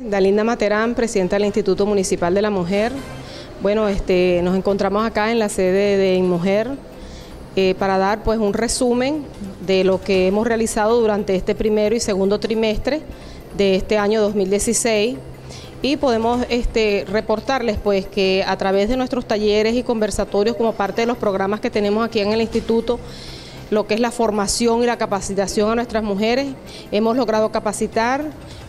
Dalinda Materán, presidenta del Instituto Municipal de la Mujer. Bueno, nos encontramos acá en la sede de InMujer para dar pues un resumen de lo que hemos realizado durante este primero y segundo trimestre de este año 2016 y podemos reportarles pues que a través de nuestros talleres y conversatorios como parte de los programas que tenemos aquí en el instituto, lo que es la formación y la capacitación a nuestras mujeres, hemos logrado capacitar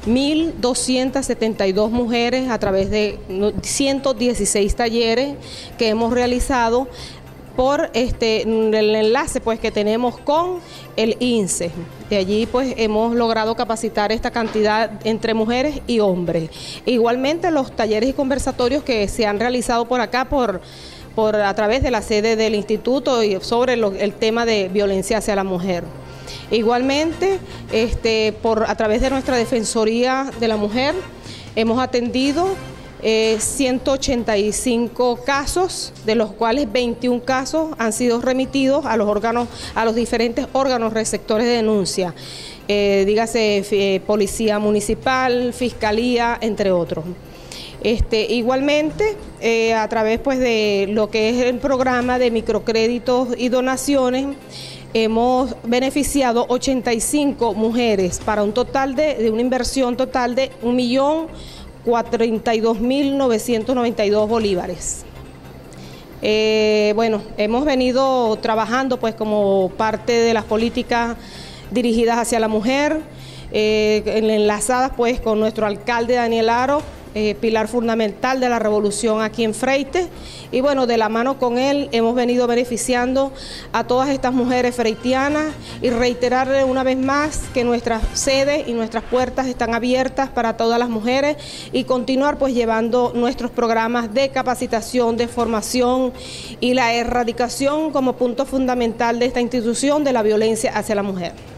1.272 mujeres a través de 116 talleres que hemos realizado por el enlace pues que tenemos con el INSE. De allí pues hemos logrado capacitar esta cantidad entre mujeres y hombres. Igualmente los talleres y conversatorios que se han realizado por acá a través de la sede del instituto y sobre el tema de violencia hacia la mujer. Igualmente, a través de nuestra Defensoría de la Mujer, hemos atendido 185 casos, de los cuales 21 casos han sido remitidos a los diferentes órganos receptores de denuncia, dígase Policía Municipal, Fiscalía, entre otros. Igualmente, a través pues de lo que es el programa de microcréditos y donaciones, hemos beneficiado 85 mujeres para un total de una inversión total de 1.042.992 bolívares. Bueno, hemos venido trabajando pues como parte de las políticas dirigidas hacia la mujer, enlazadas pues con nuestro alcalde Daniel Aro, pilar fundamental de la revolución aquí en Freites, y bueno, de la mano con él hemos venido beneficiando a todas estas mujeres freitianas y reiterarle una vez más que nuestras sedes y nuestras puertas están abiertas para todas las mujeres y continuar pues llevando nuestros programas de capacitación, de formación y la erradicación como punto fundamental de esta institución de la violencia hacia la mujer.